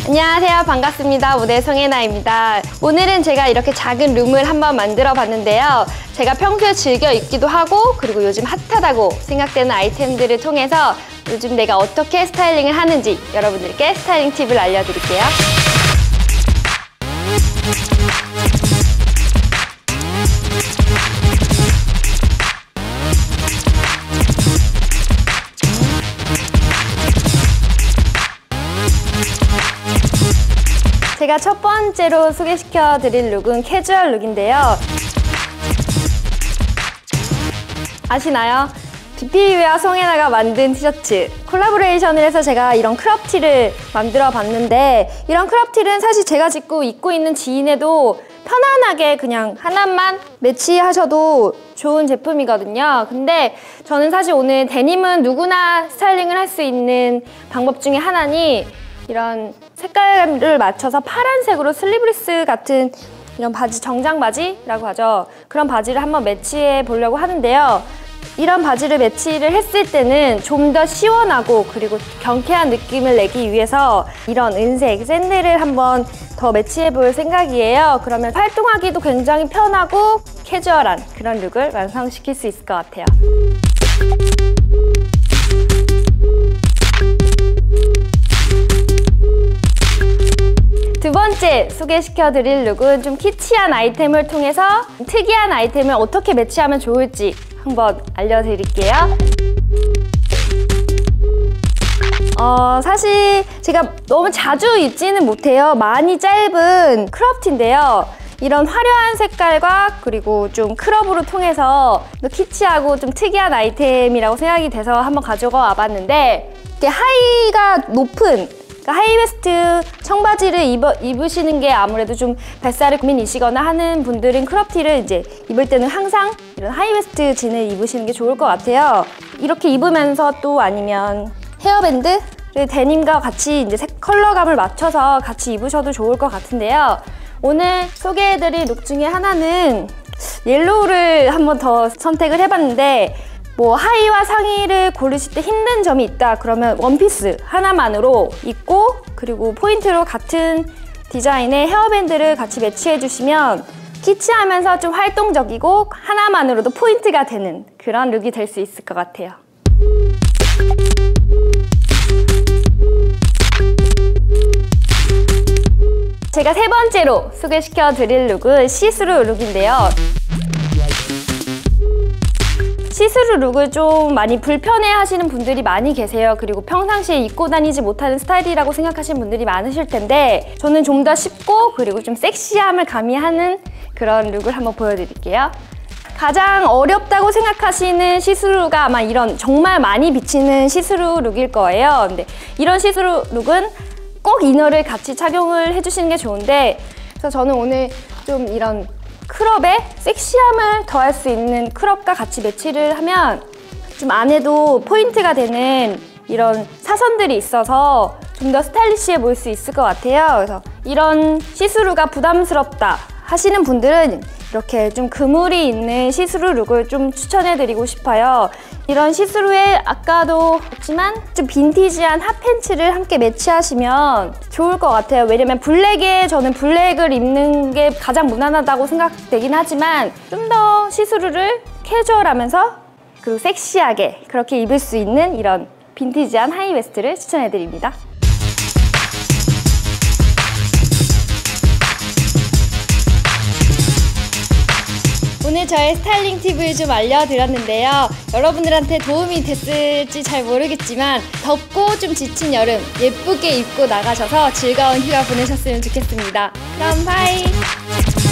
안녕하세요. 반갑습니다. 모델 송혜나입니다. 오늘은 제가 이렇게 작은 룸을 한번 만들어 봤는데요. 제가 평소에 즐겨 입기도 하고 그리고 요즘 핫하다고 생각되는 아이템들을 통해서 요즘 내가 어떻게 스타일링을 하는지 여러분들께 스타일링 팁을 알려드릴게요. 제가 첫 번째로 소개시켜 드릴 룩은 캐주얼 룩인데요. 아시나요? BPW와 송혜나가 만든 티셔츠 콜라보레이션을 해서 제가 이런 크롭티를 만들어 봤는데, 이런 크롭티는 사실 제가 입고 있는 지인에도 편안하게 그냥 하나만 매치하셔도 좋은 제품이거든요. 근데 저는 사실 오늘 데님은 누구나 스타일링을 할 수 있는 방법 중에 하나니 이런 색깔을 맞춰서 파란색으로 슬리브리스 같은 이런 바지, 정장 바지라고 하죠. 그런 바지를 한번 매치해 보려고 하는데요. 이런 바지를 매치를 했을 때는 좀 더 시원하고 그리고 경쾌한 느낌을 내기 위해서 이런 은색 샌들을 한번 더 매치해 볼 생각이에요. 그러면 활동하기도 굉장히 편하고 캐주얼한 그런 룩을 완성시킬 수 있을 것 같아요. 두 번째 소개시켜드릴 룩은 좀 키치한 아이템을 통해서 특이한 아이템을 어떻게 매치하면 좋을지 한번 알려드릴게요. 사실 제가 너무 자주 입지는 못해요. 많이 짧은 크롭티인데요. 이런 화려한 색깔과 그리고 좀 크롭으로 통해서 키치하고 좀 특이한 아이템이라고 생각이 돼서 한번 가져가 와봤는데, 이게 하의가 높은 하이웨스트 청바지를 입으시는 게 아무래도 좀 뱃살이 고민이시거나 하는 분들은 크롭티를 이제 입을 때는 항상 이런 하이웨스트 진을 입으시는 게 좋을 것 같아요. 이렇게 입으면서 또 아니면 헤어밴드를 데님과 같이 이제 컬러감을 맞춰서 같이 입으셔도 좋을 것 같은데요. 오늘 소개해드릴 룩 중에 하나는 옐로우를 한번 더 선택을 해봤는데, 뭐 하의와 상의를 고르실 때 힘든 점이 있다 그러면 원피스 하나만으로 입고 그리고 포인트로 같은 디자인의 헤어밴드를 같이 매치해 주시면 키치하면서 좀 활동적이고 하나만으로도 포인트가 되는 그런 룩이 될 수 있을 것 같아요. 제가 세 번째로 소개시켜 드릴 룩은 시스루 룩인데요. 시스루 룩을 좀 많이 불편해 하시는 분들이 많이 계세요. 그리고 평상시에 입고 다니지 못하는 스타일이라고 생각하시는 분들이 많으실 텐데, 저는 좀 더 쉽고 그리고 좀 섹시함을 가미하는 그런 룩을 한번 보여드릴게요. 가장 어렵다고 생각하시는 시스루가 아마 이런 정말 많이 비치는 시스루 룩일 거예요. 근데 이런 시스루 룩은 꼭 이너를 같이 착용을 해주시는 게 좋은데, 그래서 저는 오늘 좀 이런 크롭에 섹시함을 더할 수 있는 크롭과 같이 매치를 하면 좀 안에도 포인트가 되는 이런 사선들이 있어서 좀 더 스타일리시해 보일 수 있을 것 같아요. 그래서 이런 시스루가 부담스럽다 하시는 분들은 이렇게 좀 그물이 있는 시스루 룩을 좀 추천해드리고 싶어요. 이런 시스루에 아까도 했지만 좀 빈티지한 핫팬츠를 함께 매치하시면 좋을 것 같아요. 왜냐면 블랙에 저는 블랙을 입는 게 가장 무난하다고 생각되긴 하지만 좀 더 시스루를 캐주얼하면서 그리고 섹시하게 그렇게 입을 수 있는 이런 빈티지한 하이웨스트를 추천해드립니다. 오늘 저의 스타일링 팁을 좀 알려드렸는데요. 여러분들한테 도움이 됐을지 잘 모르겠지만 덥고 좀 지친 여름 예쁘게 입고 나가셔서 즐거운 휴가 보내셨으면 좋겠습니다. 그럼 바이!